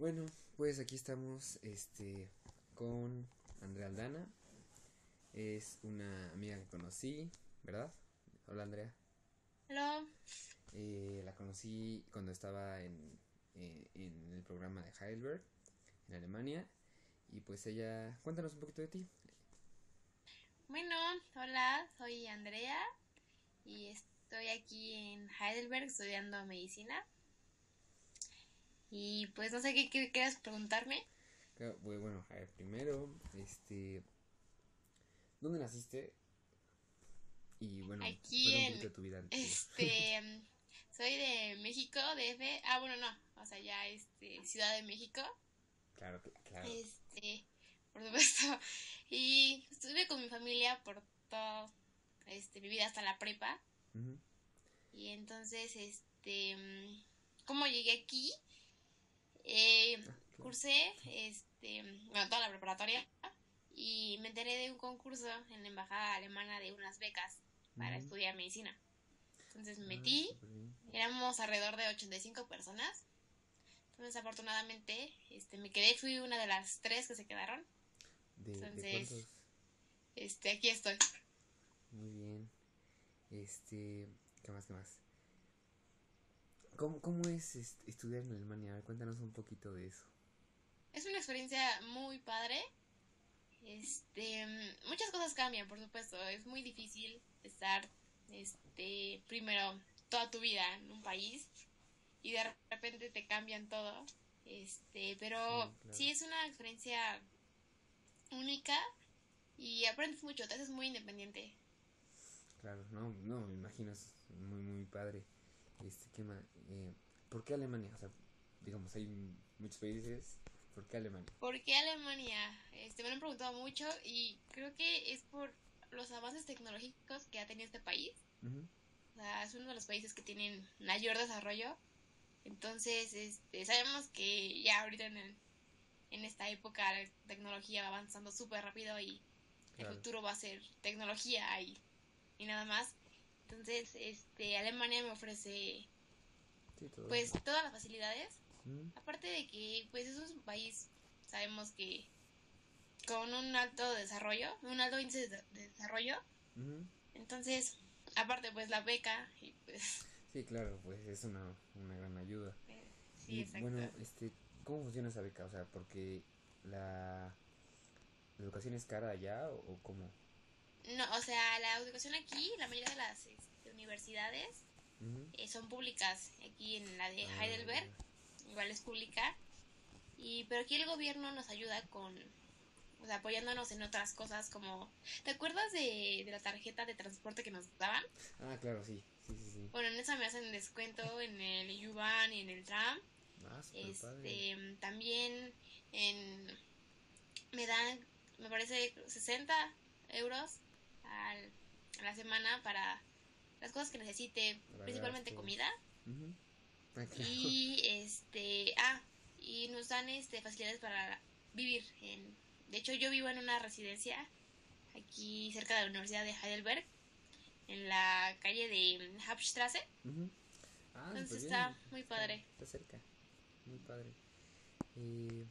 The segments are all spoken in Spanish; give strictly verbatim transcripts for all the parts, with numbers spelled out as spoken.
Bueno, pues aquí estamos este con Andrea Aldana. Es una amiga que conocí, ¿verdad? Hola, Andrea. Hola. Eh, la conocí cuando estaba en, eh, en el programa de Heidelberg, en Alemania. Y pues ella, cuéntanos un poquito de ti. Bueno, hola, soy Andrea y estoy aquí en Heidelberg estudiando medicina. Y pues no sé qué, qué quieras preguntarme. Claro, pues, bueno, a ver, primero, este, ¿dónde naciste? Y bueno, Aquí cuéntame un en poquito de tu vida antigua. este mm, soy de México, D F. Ah, bueno, no, o sea, ya este Ciudad de México. Claro, cl- claro. Este, por supuesto. Y estuve con mi familia por todo este mi vida hasta la prepa. Ujú. Y entonces este mm, ¿cómo llegué aquí? Eh, Ah, claro. Cursé este, bueno, toda la preparatoria y me enteré de un concurso en la embajada alemana de unas becas para Ujú. estudiar medicina. Entonces me Ah, metí, súper bien. éramos alrededor de ochenta y cinco personas. Entonces afortunadamente este, me quedé, fui una de las tres que se quedaron. ¿De, de Entonces, cuántos? este, aquí estoy. Muy bien. Este, ¿qué más, qué más? ¿Cómo, cómo es est- estudiar en Alemania? A ver, cuéntanos un poquito de eso. Es una experiencia muy padre. Este, muchas cosas cambian, por supuesto. Es muy difícil estar, este, primero toda tu vida en un país y de repente te cambian todo. Este, Sí, pero claro. sí es una experiencia única y aprendes mucho, te haces muy independiente. Claro, no, no, me imagino, es muy, muy padre. Este, ¿qué más? Eh, ¿Por qué Alemania? O sea, digamos, hay muchos países. ¿Por qué Alemania? ¿Por qué Alemania? Este, me lo han preguntado mucho y creo que es por los avances tecnológicos que ha tenido este país. Ujú. O sea, es uno de los países que tienen mayor desarrollo. Entonces, este, sabemos que ya ahorita en, el, en esta época la tecnología va avanzando súper rápido y el Claro, futuro va a ser tecnología y, y nada más. Entonces, este, Alemania me ofrece sí, todo eso. pues todas las facilidades. Ujú. Aparte de que pues es un país, sabemos que con un alto desarrollo, un alto índice de, de desarrollo. Ujú. Entonces, aparte pues la beca y pues Sí, claro, pues es una, una gran ayuda. eh, sí, Y exacto. bueno, este, ¿cómo funciona esa beca? O sea, porque la, la educación es cara allá o, o cómo. No, o sea, la educación aquí, la mayoría de las este, universidades Ujú. eh, son públicas. Aquí en la de Ah, Heidelberg, ya. igual es pública. Y pero aquí el gobierno nos ayuda con, o sea, apoyándonos en otras cosas como, ¿te acuerdas de, de la tarjeta de transporte que nos daban? Ah, claro, sí, sí, sí, sí. Bueno, en esa me hacen descuento en el U-Bahn y en el tram. Ah, súper padre. Este, también en, me dan, me parece, sesenta euros al, a la semana para las cosas que necesite, Para principalmente gastos. comida. Ujú. Ah, claro. Y este, ah, y nos dan este facilidades para vivir en, de hecho yo vivo en una residencia aquí cerca de la Universidad de Heidelberg, en la calle de Hauptstraße. Ujú. Ah, Entonces súper bien. está muy Está, padre. está cerca. Muy padre. Eh,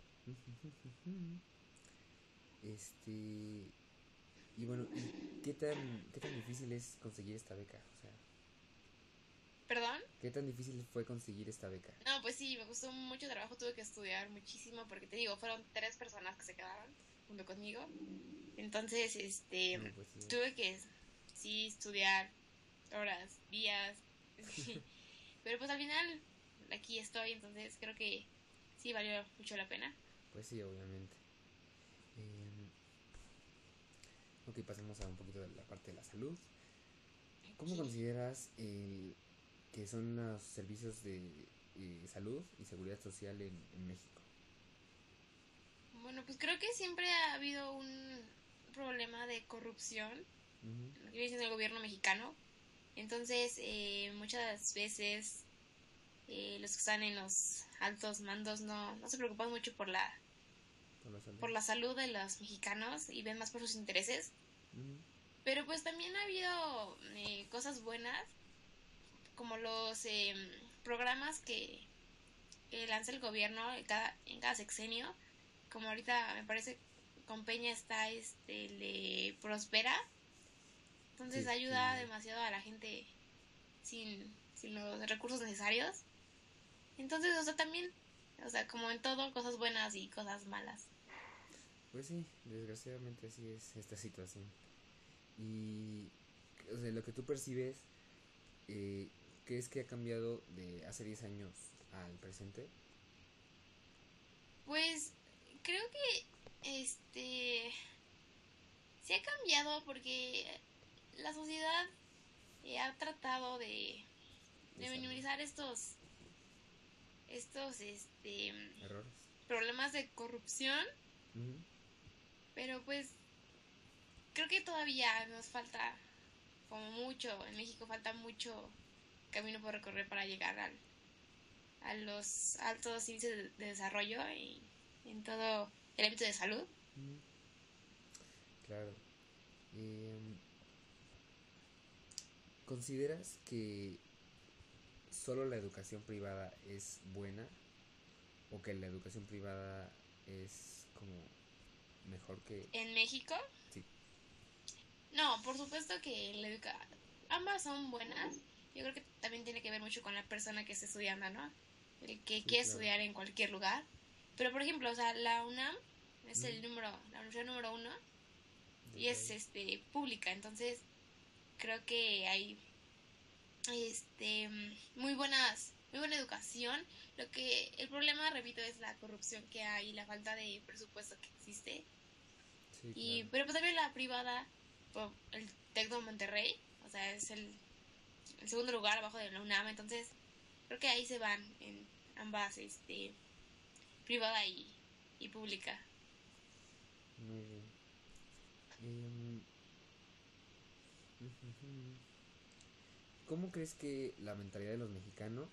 este. Y bueno, ¿y qué tan, qué tan difícil es conseguir esta beca? O sea, ¿Perdón? ¿qué tan difícil fue conseguir esta beca? No, pues sí, me costó mucho trabajo, tuve que estudiar muchísimo porque te digo, fueron tres personas que se quedaron junto conmigo. Entonces, este, No, pues sí. tuve que, sí, estudiar horas, días. Sí. Pero pues al final aquí estoy, entonces creo que sí valió mucho la pena. Pues sí, obviamente. Eh, ok, pasemos a un poquito de la parte de la salud. ¿Cómo Aquí. consideras el, que son los servicios de eh, salud y seguridad social en, en México? Bueno, pues creo que siempre ha habido un problema de corrupción Ujú. en lo que viene siendo el gobierno mexicano. Entonces, eh, muchas veces eh, los que están en los altos mandos no, no se preocupan mucho por la, Por la salud. por la salud de los mexicanos y ven más por sus intereses. Ujú. Pero pues también ha habido eh, cosas buenas, como los eh, programas que que lanza el gobierno en cada, en cada sexenio, como ahorita me parece con Peña está este el de Prospera, entonces Sí, ayuda sí. demasiado a la gente sin, sin los recursos necesarios. Entonces, o sea, también, o sea, como en todo, cosas buenas y cosas malas. Pues sí, desgraciadamente así es esta situación. Y, o sea, lo que tú percibes, eh, ¿crees que ha cambiado de hace diez años al presente? Pues creo que este se ha cambiado porque la sociedad eh, ha tratado de, De de salud. minimizar estos estos este Errores. problemas de corrupción, Ujú. pero pues creo que todavía nos falta como mucho, en México falta mucho camino por recorrer para llegar al, a los altos índices de, de desarrollo y en todo el ámbito de salud. Ujú. Claro. Em, ¿Consideras que solo la educación privada es buena o que la educación privada es como mejor que... En México, Sí, no, por supuesto que la educa ambas son buenas. Yo creo que también tiene que ver mucho con la persona que está estudiando, ¿no? El que sí, quiere claro. estudiar en cualquier lugar. Pero por ejemplo, o sea, la UNAM es Ujú. el número, la universidad número uno Del y es país. este pública, entonces creo que hay este muy buenas, muy buena educación. Lo que el problema, repito, es la corrupción que hay, la falta de presupuesto que existe. Sí, claro. Y pero pues también la privada, por el Tecno de Monterrey, o sea, es el, el segundo lugar abajo de la UNAM, entonces creo que ahí se van en ambas, este, privada y, y pública. Muy bien. Em, ujujú. ¿Cómo crees que la mentalidad de los mexicanos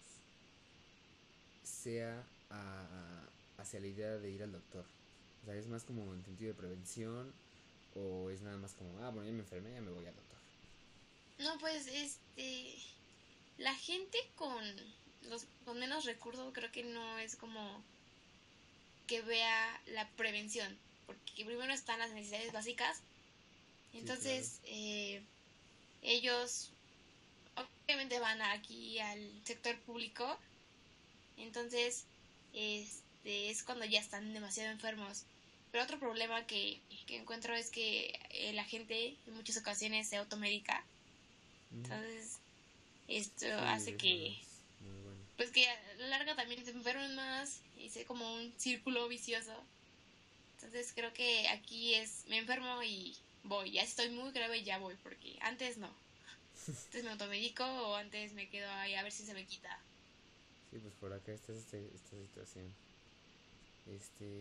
sea a- hacia la idea de ir al doctor? O sea, ¿es más como en sentido de prevención o es nada más como, ah, bueno, ya me enfermé, ya me voy al doctor? No, pues, este, la gente con los con menos recursos creo que no es como que vea la prevención, porque primero están las necesidades básicas, Sí, claro. entonces eh, ellos obviamente van aquí al sector público, entonces este es cuando ya están demasiado enfermos. Pero otro problema que, que encuentro es que eh, la gente en muchas ocasiones se automedica, Ujú. entonces esto Sí, hace eso no que es muy bueno. pues que a la larga también se enfermen más y es como un círculo vicioso. Entonces creo que aquí es, me enfermo y voy, ya estoy muy grave ya voy, porque antes no. Antes me automedico o antes me quedo ahí a ver si se me quita. Sí, pues por acá está este, esta situación. Este,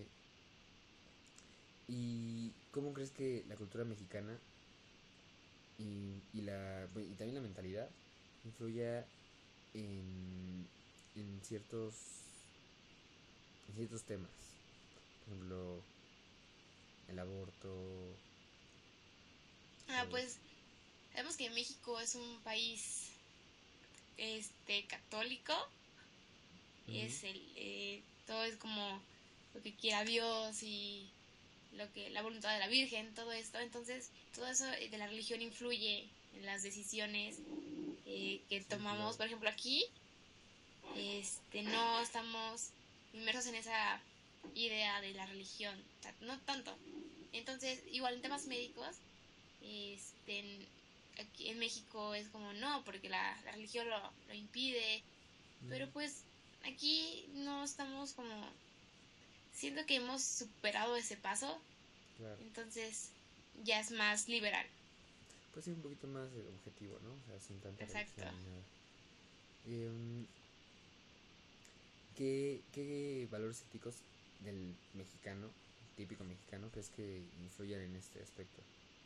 ¿y cómo crees que la cultura mexicana y, y, la, y también la mentalidad influya en, en ciertos en ciertos temas? Por ejemplo, el aborto, Ah, todo eso. pues sabemos que México es un país este católico, Ujú. es el eh, todo es como lo que quiera Dios y lo que la voluntad de la Virgen, todo esto, entonces todo eso de la religión influye en las decisiones eh, que Sí, claro. tomamos. Por ejemplo, aquí este no estamos inmersos en esa idea de la religión, o sea, no tanto. Entonces, igual en temas médicos, este, en, aquí en México es como no, porque la, la religión lo, lo impide, Ujú. pero pues aquí no estamos como, siento que hemos superado ese paso, Claro. entonces ya es más liberal. Pues sí, un poquito más eh, objetivo, ¿no? O sea, sin tanta Exacto. religión ni nada. Em, ¿qué, ¿Qué valores éticos del mexicano, típico mexicano, crees que influyen en este aspecto?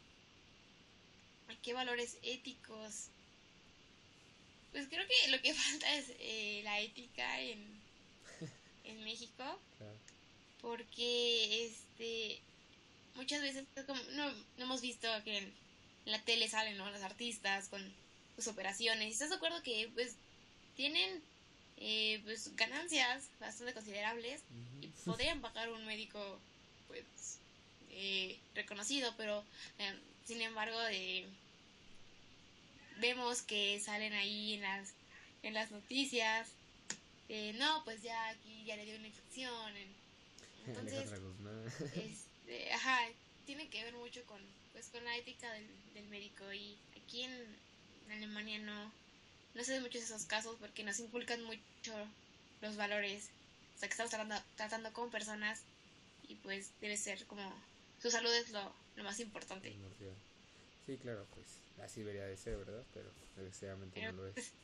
¿Qué valores éticos? Pues creo que lo que falta es eh, la ética en, en México, Claro. porque este muchas veces como, no, no hemos visto que en la tele salen, ¿no?, los artistas con sus operaciones. ¿Estás de acuerdo que pues tienen eh, pues ganancias bastante considerables y Ujú. podrían pagar un médico pues eh, reconocido, pero eh, sin embargo eh, vemos que salen ahí en las en las noticias, eh, no, pues ya aquí ya le dio una infección, en- entonces, Alejandra Guzmán. este, ajá, tiene que ver mucho con, pues, con la ética del, del médico y aquí en Alemania no, no se ven muchos esos casos porque nos inculcan mucho los valores, o sea, que estamos tratando, tratando con personas y pues debe ser como, su salud es lo, lo más importante, Primordial. Sí, claro, pues así debería de ser, ¿verdad? Pero desgraciadamente no pero lo es. pues,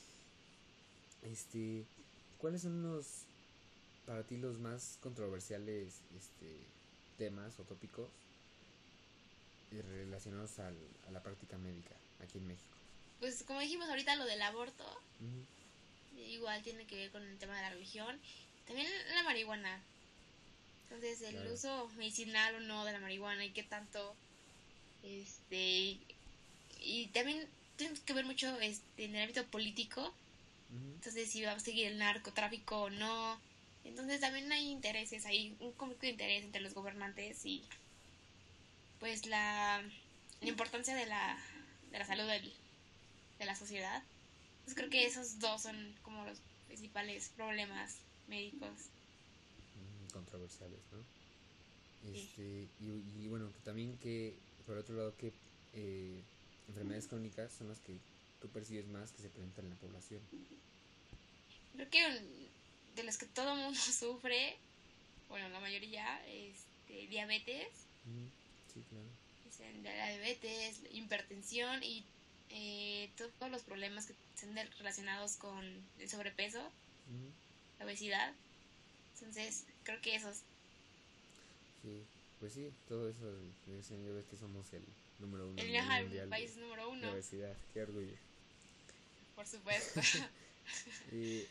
Este, ¿cuáles son los, para ti, los más controversiales este, temas o tópicos relacionados al, a la práctica médica aquí en México? pues como dijimos ahorita lo del aborto, Ujú. igual tiene que ver con el tema de la religión, también la marihuana. Entonces, el Claro. uso medicinal o no de la marihuana y qué tanto, este, y también tiene que ver mucho este, en el ámbito político. Ujú. Entonces, si va a seguir el narcotráfico o no. Entonces, también hay intereses, hay un conflicto de interés entre los gobernantes y, pues, la, la importancia de la, de la salud del, de la sociedad. Entonces, creo que esos dos son como los principales problemas médicos. Mm, controversiales, ¿no? Sí. Este, y, y bueno, que también que, por otro lado, que eh, enfermedades crónicas son las que tú percibes más que se presentan en la población. Creo que un- de los que todo mundo sufre, bueno, la mayoría, este, diabetes, Ujú. Sí, claro. dicen de la diabetes, hipertensión y eh, todos los problemas que están de- relacionados con el sobrepeso, Ujú. la obesidad. Entonces, creo que esos, Sí, pues sí, todo eso, dicen, ya ves que somos el número uno a el, nivel ajá, el mundial de, país número de uno, obesidad, qué orgullo. por supuesto. Y,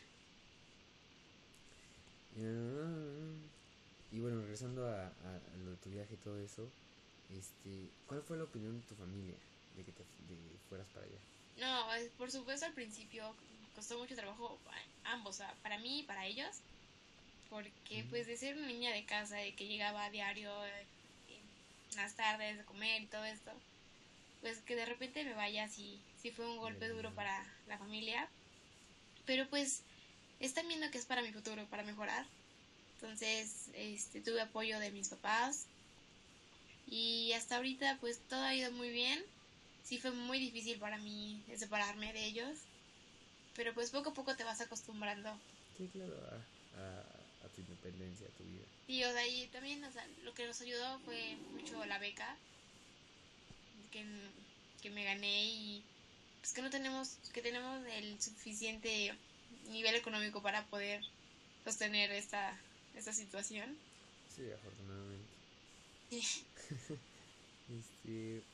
y, y bueno, regresando a, a, a lo de tu viaje y todo eso, este, ¿cuál fue la opinión de tu familia de que te de que fueras para allá? No, es- por supuesto al principio costó mucho trabajo a ambos, o sea, para mí y para ellos, porque Ujú. pues de ser una niña de casa, de que llegaba a diario, eh, en las tardes, de comer y todo esto, pues que de repente me vaya, sí, sí fue un De golpe la duro nada. para la familia, pero pues están viendo que es para mi futuro, para mejorar. Entonces, este, tuve apoyo de mis papás y hasta ahorita pues todo ha ido muy bien. Sí fue muy difícil para mí separarme de ellos, pero pues poco a poco te vas acostumbrando. Sí, claro, a, a, a tu independencia, a tu vida. Sí, o sea, y también, o sea, lo que nos ayudó fue mucho la beca que, que me gané y pues que no tenemos, que tenemos el suficiente nivel económico para poder sostener esta, esta situación. Sí, afortunadamente. Sí. Este,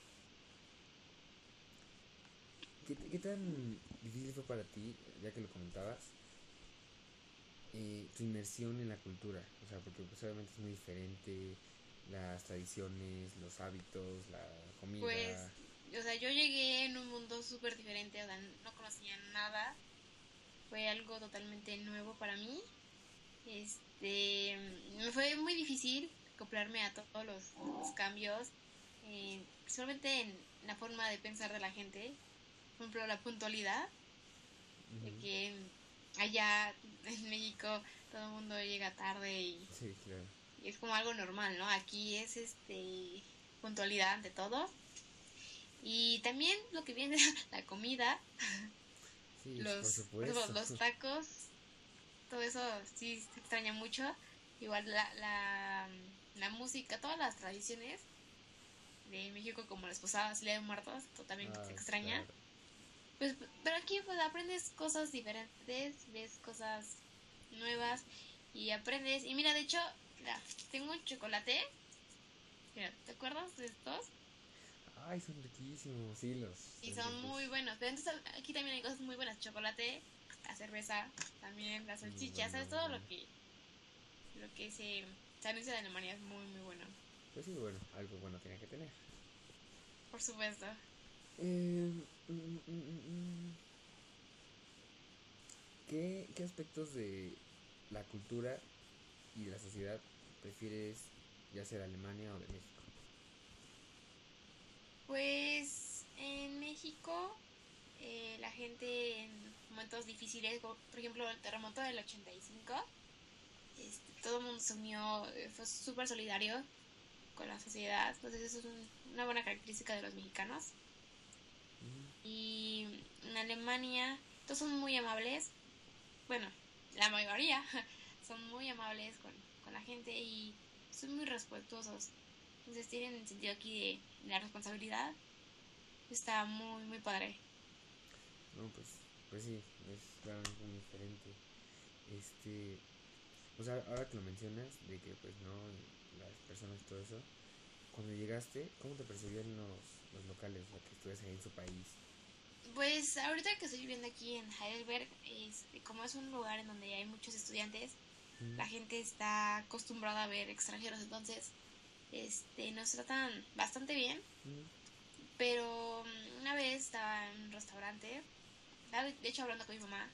¿qué, ¿qué tan difícil fue para ti, ya que lo comentabas, eh, tu inmersión en la cultura? O sea, porque pues obviamente es muy diferente las tradiciones, los hábitos, la Pues, comida. o sea, yo llegué en un mundo súper diferente, o sea, no conocía nada, fue algo totalmente nuevo para mí. Este, me fue muy difícil acoplarme a todos los, los cambios, eh, principalmente en la forma de pensar de la gente. Por ejemplo, la puntualidad, de Ujú. que allá en México todo el mundo llega tarde y, Sí, claro. y es como algo normal, ¿no? Aquí es este puntualidad ante todo. Y también lo que viene la comida, Sí, por los, por ejemplo, supuesto. los tacos, todo eso sí se extraña mucho. Igual la, la, la música, todas las tradiciones de México, como las posadas, Día de Muertos, totalmente se Ah, extraña. claro. Pues, pero aquí pues aprendes cosas diferentes, ves cosas nuevas y aprendes. Y mira, de hecho, mira, tengo un chocolate. Mira, ¿te acuerdas de estos? Ay, son riquísimos. Sí, los Y son son ricos. muy buenos. Pero entonces aquí también hay cosas muy buenas. Chocolate, la cerveza, también las Muy salchichas, bueno, ¿sabes? muy Todo lo bueno. que, lo que se, se anuncia de Alemania es muy, muy bueno. Pues sí, bueno, algo bueno tiene que tener. Por supuesto. Eh, mm, mm, mm, mm. ¿qué, ¿qué aspectos de la cultura y de la sociedad prefieres, ya sea de Alemania o de México? Pues en México, eh, la gente en momentos difíciles, por ejemplo el terremoto del ochenta y cinco, este, todo el mundo se unió, eh, fue súper solidario con la sociedad, entonces eso es un, una buena característica de los mexicanos. Uh-huh. Y en Alemania todos son muy amables, bueno, la mayoría son muy amables con, con la gente y son muy respetuosos, entonces tienen el sentido aquí de la responsabilidad, está muy muy padre. No, pues, pues sí, es realmente muy diferente. Este, o sea, ahora que lo mencionas, de que pues no, las personas y todo eso, cuando llegaste, ¿cómo te percibían los, los locales, o sea, que estuvieras ahí en su país? Pues ahorita que estoy viviendo aquí en Heidelberg, este, como es un lugar en donde hay muchos estudiantes, Mm, la gente está acostumbrada a ver extranjeros, entonces este, nos tratan bastante bien. mm, Pero una vez estaba en un restaurante, estaba de hecho hablando con mi mamá,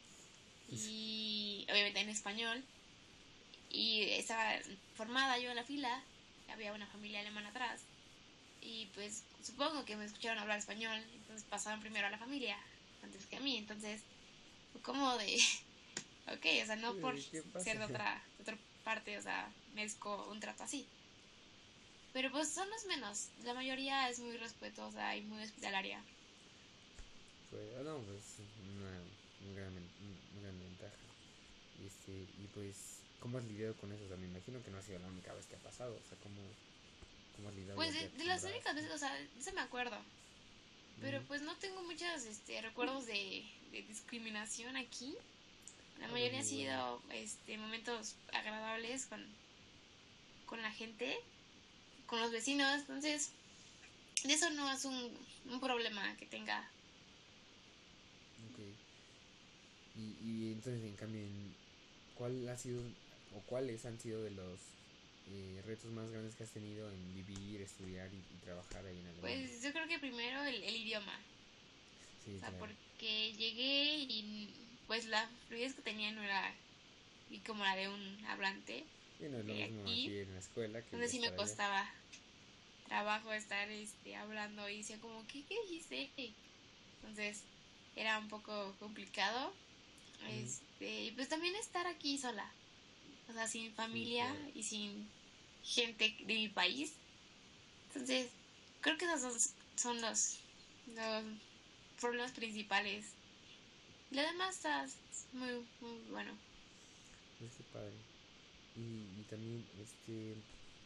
y obviamente en español, y estaba formada yo en la fila, había una familia alemana atrás, y pues supongo que me escucharon hablar español, entonces pasaron primero a la familia antes que a mí, entonces fue como de, ok, o sea, no por eh, ¿qué pasa? ser de otra, de otra parte, o sea, merezco un trato así. Pero pues son los menos, la mayoría es muy respetuosa y muy hospitalaria. Pues, ah, no, pues una muy gran, muy gran ventaja. Este, y pues, ¿cómo has lidiado con eso? O sea, me imagino que no ha sido la única vez que ha pasado. O sea, ¿cómo, ¿cómo has lidiado? Pues ¿Ya te de, de las únicas acostumbraste? veces, o sea, de eso me acuerdo. Pero Mm. pues no tengo muchos este, recuerdos de, de discriminación aquí. La Ah, pues mayoría han muy bueno. sido este, momentos agradables con, con la gente, con los vecinos. Entonces, eso no es un, un problema que tenga. Ok. Y, y entonces, en cambio, en- ¿cuál ha sido o cuáles han sido de los eh, retos más grandes que has tenido en vivir, estudiar y, y trabajar ahí en Alemania? Pues yo creo que primero el, el idioma. O Sí, sea, claro. porque llegué y pues la fluidez que tenía no era y como la de un hablante Sí, no es lo de mismo aquí. aquí en la escuela que Entonces sí me estar allá. costaba trabajo estar este, hablando y decía como, ¿qué, qué dijiste? Entonces era un poco complicado. Mm. Este, y pues también estar aquí sola, o sea, sin Sí, familia claro. y sin gente de mi país. Entonces, creo que esos son, son los, los problemas principales. Lo demás está muy, muy bueno. Pues qué padre. Y, y también, este,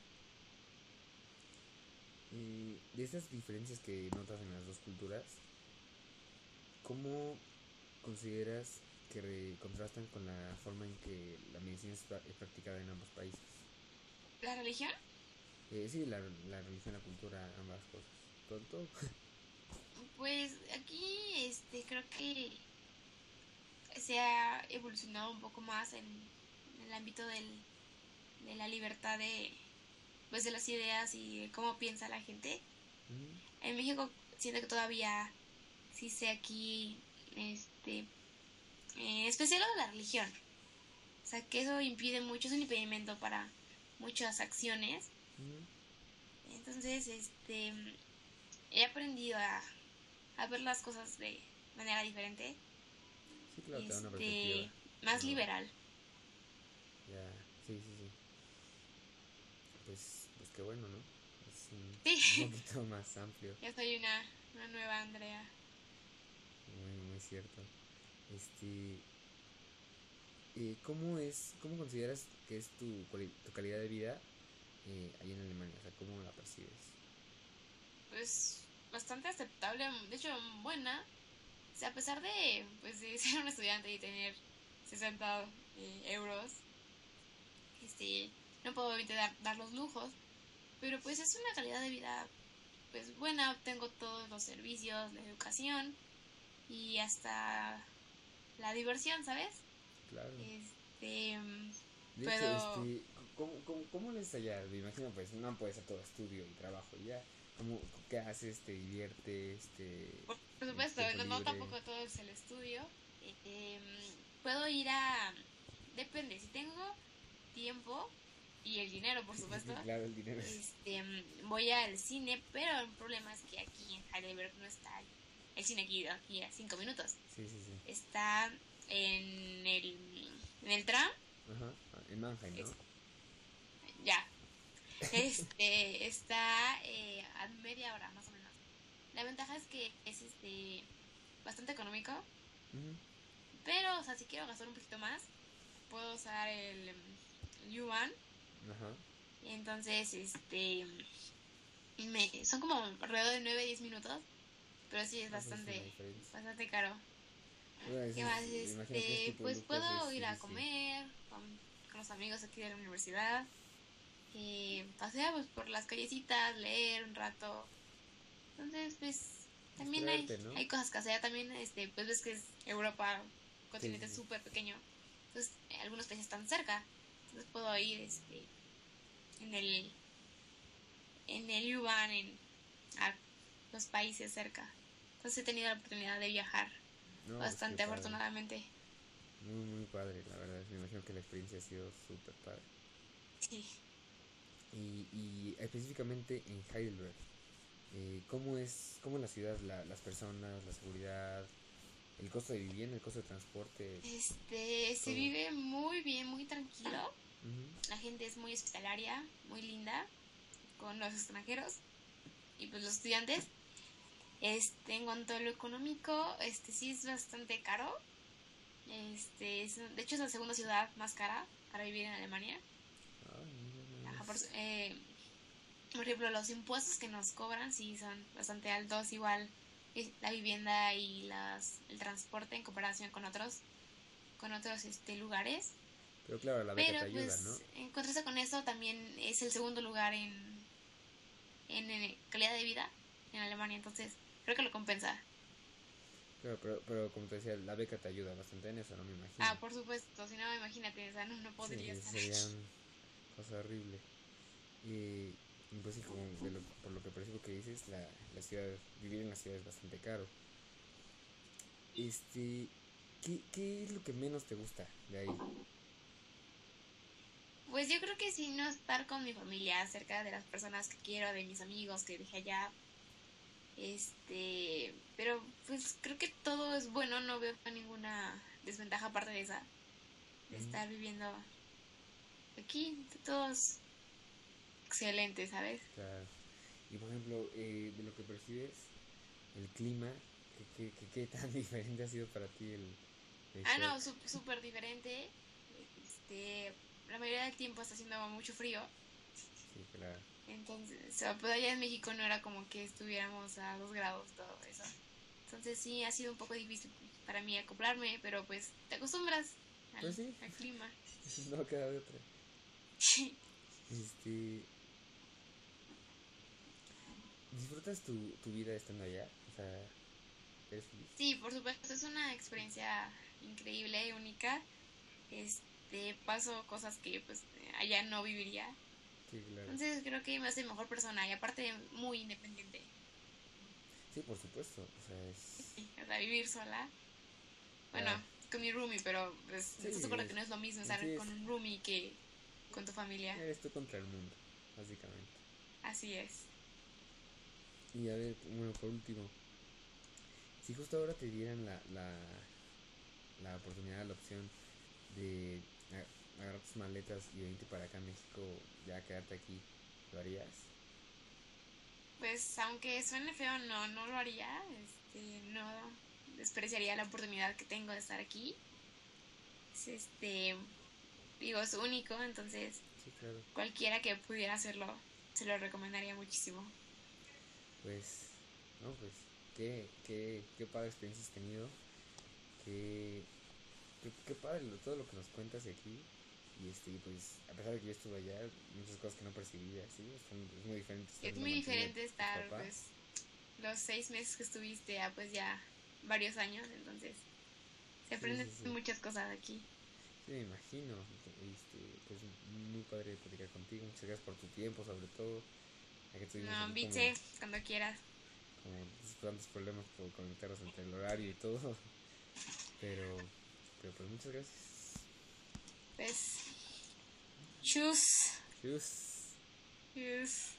eh, de esas diferencias que notas en las dos culturas, ¿cómo consideras que re- contrastan con la forma en que la medicina es, pra- es practicada en ambos países? La religión, Eh, sí, la, la religión, la cultura, ambas cosas. Todo, todo. pues aquí este, creo que se ha evolucionado un poco más en, en el ámbito del, de la libertad de, pues, de las ideas y de cómo piensa la gente. Mm, En México siento que todavía existe aquí, este, eh, especial lo de la religión. O sea, que eso impide mucho, es un impedimento para muchas acciones. mm. Entonces, este, he aprendido a, a ver las cosas de manera diferente, Sí, claro, te da una perspectiva este, más nueva. liberal. Ya, sí, sí, sí. Pues, pues qué bueno, ¿no? Es un, un Sí, poquito más amplio. yo soy una, una nueva Andrea. Muy, muy cierto. Este, eh, ¿cómo es, cómo consideras que es tu, cuali- tu calidad de vida eh, ahí en Alemania? O sea, ¿cómo la percibes? Pues bastante aceptable, de hecho buena. O sea, a pesar de, pues, de ser un estudiante y tener sesenta eh, euros, este, no puedo obviamente dar, dar los lujos, pero pues es una calidad de vida pues buena, tengo todos los servicios, la educación y hasta la diversión, ¿sabes? Claro. Este, De hecho, puedo, este, ¿cómo, cómo, cómo les allá? Me imagino, pues, no puede ser todo estudio y trabajo, ya. ¿Cómo, qué haces? ¿Te diviertes? Te, por, por en tu supuesto, tiempo no, no libre? tampoco todo es el estudio, eh, puedo ir a... Depende, si tengo tiempo y el dinero, por supuesto. Claro, el dinero. Este, voy al cine, pero el problema es que aquí en Heidelberg no está el cine aquí, aquí a cinco minutos. Sí, sí, sí. Está en el, en el tram. Ajá, en Mannheim, ¿no? Es, ya. Este, está eh, a media hora, más o menos. La ventaja es que es este bastante económico. Uh-huh. Pero, o sea, si quiero gastar un poquito más, puedo usar el, el yuan. Ajá. Entonces, este... Me, son como alrededor de nueve a diez minutos. Pero sí es bastante, bastante caro. Bueno, ¿Qué más? Es, Este, pues puedo ir a difícil. comer con, con los amigos aquí de la universidad. Eh, paseamos por las callecitas, leer un rato. Entonces, pues, también hay, ¿no? hay cosas que hacer. También, este, pues ves que es Europa, un continente súper sí, sí. pequeño. Entonces, eh, algunos países están cerca. Entonces puedo ir, este, en el, en el U-Bahn, en a los países cerca. Entonces he tenido la oportunidad de viajar no, bastante pues afortunadamente. Muy, muy padre, la verdad. Me imagino que la experiencia ha sido súper padre. Sí. Y, y específicamente en Heidelberg, eh, ¿cómo es cómo es la ciudad, la, las personas, la seguridad, el costo de vivienda, el costo de transporte? Este, todo. Se vive muy bien, muy tranquilo. Uh-huh. La gente es muy hospitalaria, muy linda con los extranjeros y pues los estudiantes. Este, en cuanto a lo económico, este sí es bastante caro. Este, es, de hecho es la segunda ciudad más cara para vivir en Alemania. Ay, Ajá, por, eh, por ejemplo, los impuestos que nos cobran sí son bastante altos, igual la vivienda y las, el transporte en comparación con otros con otros este lugares. Pero claro, la beca Pero, te ayuda, pues, ¿no? encontrarse con eso también es el segundo lugar en, en, en calidad de vida en Alemania, entonces creo que lo compensa. Claro, pero, pero como te decía, la beca te ayuda bastante en eso, ¿no? Me imagino. Ah, por supuesto, si no, imagínate, o sea, no, no podría sí, estar sería aquí. Una cosa horrible. Y, y pues sí, como de lo, por lo que percibo que dices, la, la ciudad, vivir en la ciudad es bastante caro. Este, ¿qué, qué es lo que menos te gusta de ahí? Pues yo creo que sí, no estar con mi familia, cerca de las personas que quiero, de mis amigos que dejé allá. Este, pero pues creo que todo es bueno, no veo ninguna desventaja aparte de esa, de mm. estar viviendo aquí, todo es excelente, ¿sabes? Claro. Y por ejemplo, eh, de lo que percibes, el clima, ¿qué, qué, qué tan diferente ha sido para ti el, el Ah, no, súper diferente. Este, la mayoría del tiempo está haciendo mucho frío. Sí, claro. Entonces, o sea, pues allá en México no era como que estuviéramos a dos grados, todo eso. Entonces sí, ha sido un poco difícil para mí acoplarme, pero pues te acostumbras al, pues sí. al clima. No queda de otra. Sí. Este... ¿Disfrutas tu, tu vida estando allá? O sea, ¿eres feliz? Sí, por supuesto, es una experiencia increíble, única. Este, paso cosas que pues allá no viviría. Sí, claro. Entonces creo que me hace mejor persona y aparte muy independiente. Sí, por supuesto. O sea, es... Sí, o sea, vivir sola. Bueno, ah. con mi roomie, pero pues sí, estás seguro que no es lo mismo estar sí con un roomie que con tu familia. Eres tú contra el mundo, básicamente. Así es. Y a ver, bueno, por último, si justo ahora te dieran la, la, la oportunidad, la opción de agarrar tus maletas y venirte para acá a México, ya quedarte aquí, ¿lo harías? Pues aunque suene feo, no, no lo haría. Este, no despreciaría la oportunidad que tengo de estar aquí. Es, este, digo, es único, entonces sí, claro. Cualquiera que pudiera hacerlo, se lo recomendaría muchísimo. Pues, no, pues, qué, qué, qué padre experiencia has tenido. Qué, qué, qué padre lo, todo lo que nos cuentas de aquí. Y este, pues, a pesar de que yo estuve allá, muchas cosas que no percibía, ¿sí? Son, es muy diferente estar Es muy diferente estar, pues, los seis meses que estuviste, a pues ya varios años, entonces se aprenden sí, sí, sí. muchas cosas aquí. Sí, me imagino. Este, pues muy padre platicar contigo. Muchas gracias por tu tiempo, sobre todo. Ya que no, biche, cuando quieras. Como tantos problemas por conectarnos entre el horario y todo. Pero, Pero pues muchas gracias. Pues, choose. Tschüss. Choose.